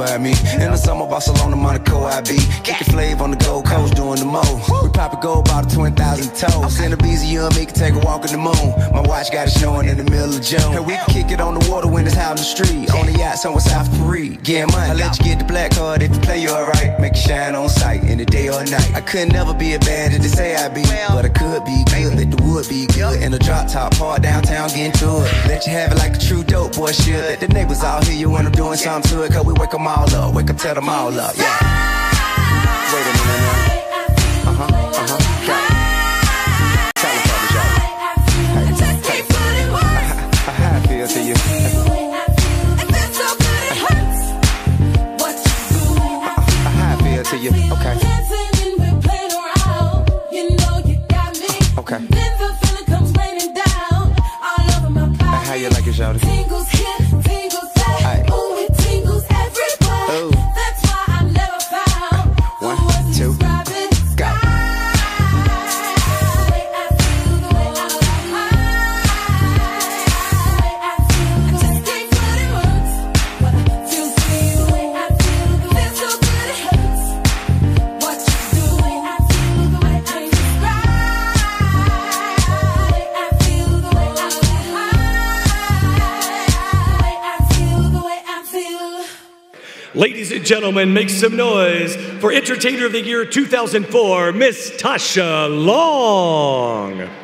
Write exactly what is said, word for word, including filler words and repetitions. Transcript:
at me. In the summer, Barcelona, Monaco, I be kicking flavor on the Gold Coast, doing the mo. We pop a gold bottle, twenty thousand toes. In the B Z, you and me can take a walk in the moon. My watch got it snowing in the middle of June. And we can kick it on the water when it's out in the street. On the yacht somewhere south of Paris. Getting money, I let you get the black card if you play you alright. Make it shine on sight, in the day or night. I could never be a bad as they say I be, but I could be good, let the wood be good. In the drop top part downtown, getting to it. Let you have it like a true dope boy should. Let the neighbors all hear you when I'm doing something to it. Cause we wake them all up, wake up, tell them all up, yeah. Wait a minute now. Uh-huh, uh-huh, yeah. Tell them something, y'all. Hey, hey. How I feel to you. How I feel to you, okay. Okay. How you like it, shawty? Tingles here, tingles there. Ooh, it tingles everywhere. Ooh. That's why I never found one, two, go. Ladies and gentlemen, make some noise for Entertainer of the Year two thousand four, Miss Tasha Long.